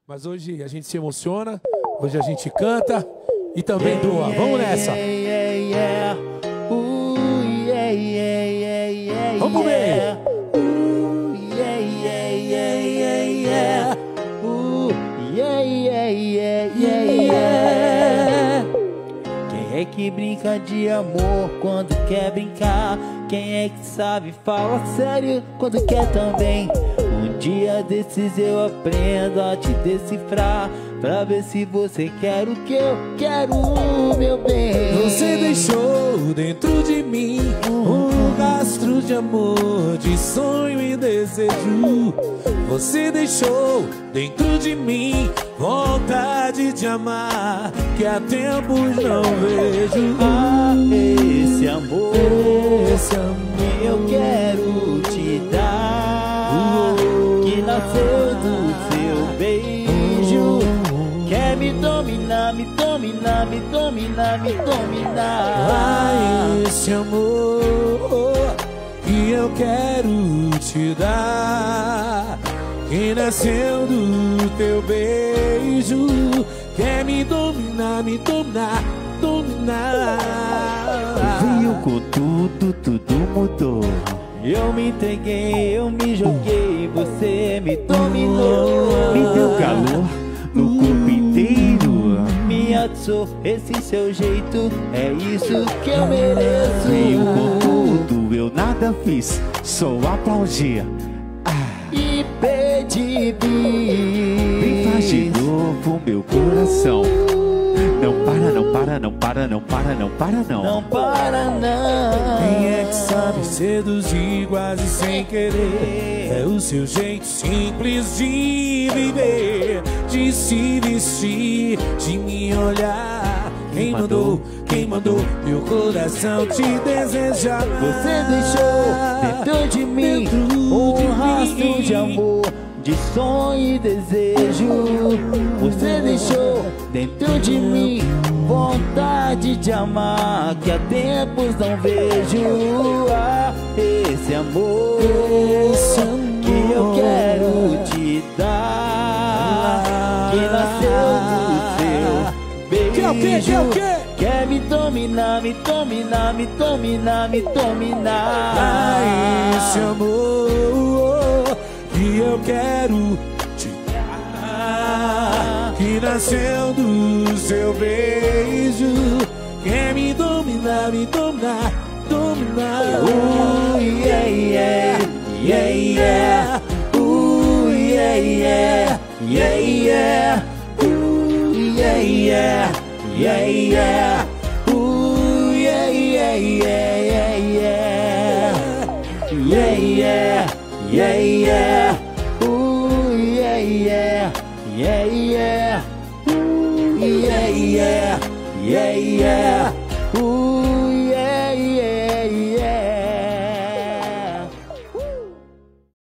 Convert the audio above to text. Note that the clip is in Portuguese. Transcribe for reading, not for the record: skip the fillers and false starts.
Mas hoje a gente se emociona, hoje a gente canta e também doa. Vamos nessa! Vamos pro meio! Quem é que brinca de amor quando quer brincar? Quem é que sabe falar sério quando quer também? Um dia desses eu aprendo a te decifrar, pra ver se você quer o que eu quero, meu bem. Você deixou dentro de mim um rastro de amor, de sonho e desejo. Você deixou dentro de mim vontade de amar, que há tempos não vejo. Ah, esse amor que eu quero te dar, que nasceu do seu beijo, quer me dominar, me dominar, me dominar, me dominar. Ah, esse amor que eu quero te dar, que nasceu do teu beijo, quer me dominar, me dominar, dominar. Veio com tudo, tudo mudou. Eu me entreguei, eu me joguei, você me dominou. Me deu calor no corpo inteiro, me atiçou, esse seu jeito é isso que eu mereço. veio com tudo, eu nada fiz, só aplaudi. E pedi, Vem faz de novo meu coração. Não para, não para, não para, não para, não para, não. não para não. Quem é que sabe seduzir quase sem querer? É o seu jeito simples de viver, de se vestir, de me olhar. Quem mandou meu coração te desejar? Você deixou dentro de mim um rastro de amor, de sonho e desejo. Você deixou dentro de mim vontade de amar, que há tempos não vejo. Ah, esse amor que eu quero te dar, que nasceu do seu beijo. Que é o quê? Que é o quê? Quer me dominar, me dominar, me dominar, me dominar. Ah, esse amor que eu quero te dar, que nasceu do seu beijo, quer me dominar, me dominar, dominar. Yeah, yeah, yeah, yeah. Yeah, yeah, yeah, yeah. Yeah, yeah, yeah, yeah. Yeah, yeah, yeah, yeah, yeah. Yeah, yeah, yeah, yeah. Yeah, yeah, yeah, yeah. Yeah, yeah, yeah, yeah. Yeah, yeah.